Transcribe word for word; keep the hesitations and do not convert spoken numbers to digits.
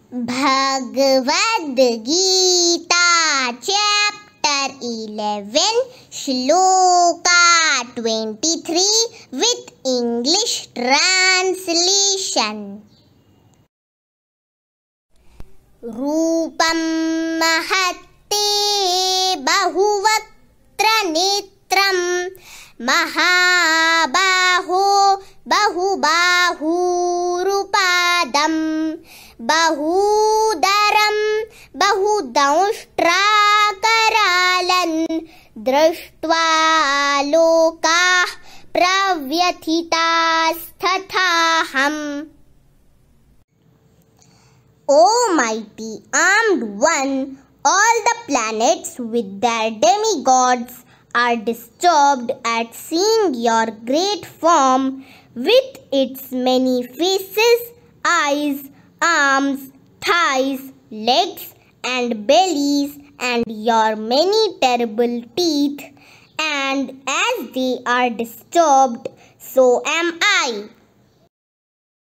Bhagwadgeeta Chapter eleven, Shloka twenty-three with English translation. Rupam mahatte bahuvatra netram mahabaho bahubahurupadam bahudaram bahudauष्ट्राकरालं दृष्ट्वा लोकाः प्रव्यथितास्तथाहम्. O mighty armed one, all the planets with their demigods are disturbed at seeing your great form with its many faces, eyes, arms, thighs, legs and bellies, and your many terrible teeth. And as they are disturbed, so am I.